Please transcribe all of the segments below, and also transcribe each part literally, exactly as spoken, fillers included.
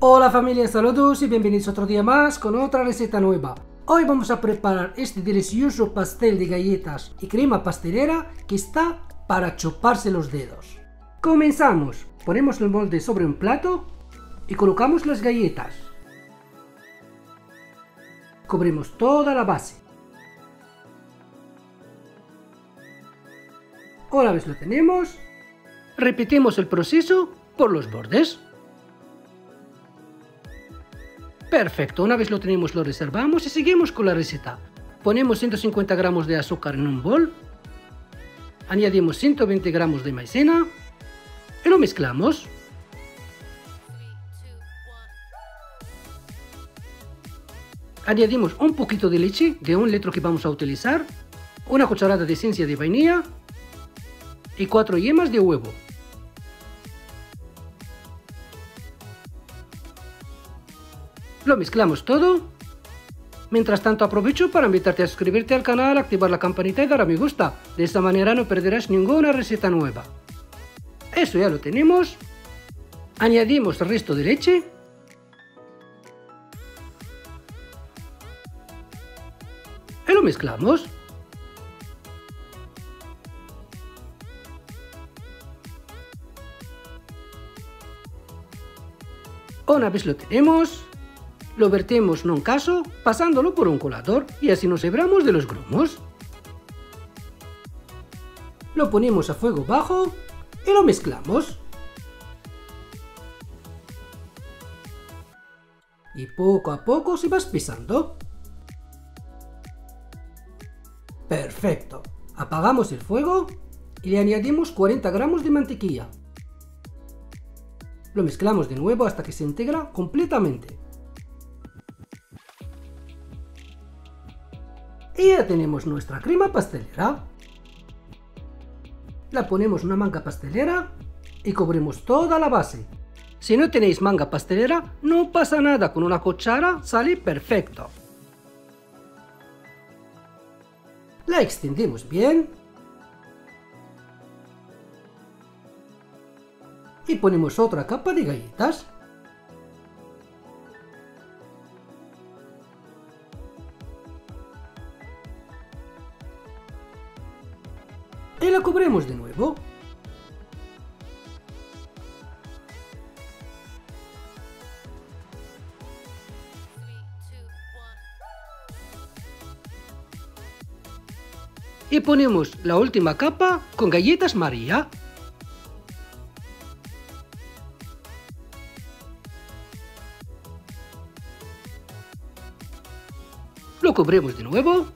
Hola familia, saludos y bienvenidos otro día más con otra receta nueva. Hoy vamos a preparar este delicioso pastel de galletas y crema pastelera que está para chuparse los dedos. Comenzamos. Ponemos el molde sobre un plato y colocamos las galletas. Cubrimos toda la base. Una vez lo tenemos, repetimos el proceso por los bordes. Perfecto, una vez lo tenemos lo reservamos y seguimos con la receta. Ponemos ciento cincuenta gramos de azúcar en un bol, añadimos ciento veinte gramos de maicena y lo mezclamos. Añadimos un poquito de leche de un litro que vamos a utilizar, una cucharada de esencia de vainilla y cuatro yemas de huevo. Lo mezclamos todo. Mientras tanto aprovecho para invitarte a suscribirte al canal, activar la campanita y dar a me gusta. De esta manera no perderás ninguna receta nueva. Eso ya lo tenemos. Añadimos el resto de leche. Y lo mezclamos. Una vez lo tenemos, lo vertemos en un caso pasándolo por un colador y así nos libramos de los grumos. Lo ponemos a fuego bajo y lo mezclamos. Y poco a poco se va espesando. Perfecto. Apagamos el fuego y le añadimos cuarenta gramos de mantequilla. Lo mezclamos de nuevo hasta que se integra completamente. Y ya tenemos nuestra crema pastelera. La ponemos en una manga pastelera y cubrimos toda la base. Si no tenéis manga pastelera, no pasa nada, con una cuchara sale perfecto. La extendemos bien. Y ponemos otra capa de galletas. Y la cubrimos de nuevo. Y ponemos la última capa con galletas María. Lo cubrimos de nuevo.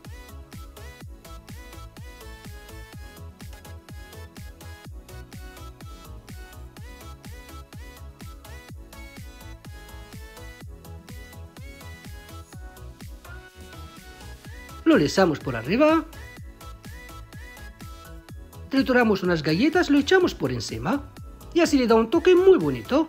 Lo lesamos por arriba. Trituramos unas galletas, lo echamos por encima. Y así le da un toque muy bonito.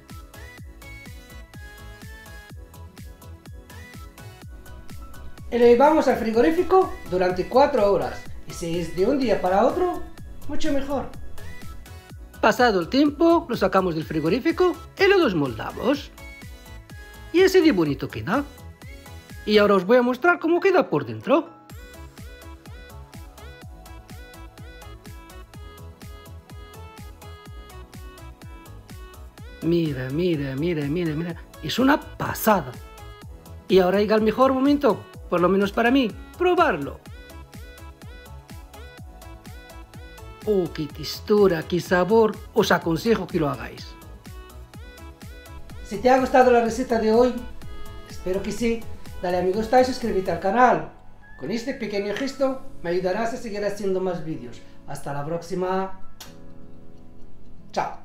Y lo llevamos al frigorífico durante cuatro horas. Y si es de un día para otro, mucho mejor. Pasado el tiempo, lo sacamos del frigorífico y lo desmoldamos. Y así de bonito queda. Y ahora os voy a mostrar cómo queda por dentro. Mira, mira, mira, mira, mira. Es una pasada. Y ahora llega el mejor momento, por lo menos para mí, probarlo. Oh, qué textura, qué sabor. Os aconsejo que lo hagáis. Si te ha gustado la receta de hoy, espero que sí, dale a me gusta y suscríbete al canal. Con este pequeño gesto me ayudarás a seguir haciendo más vídeos. Hasta la próxima. Chao.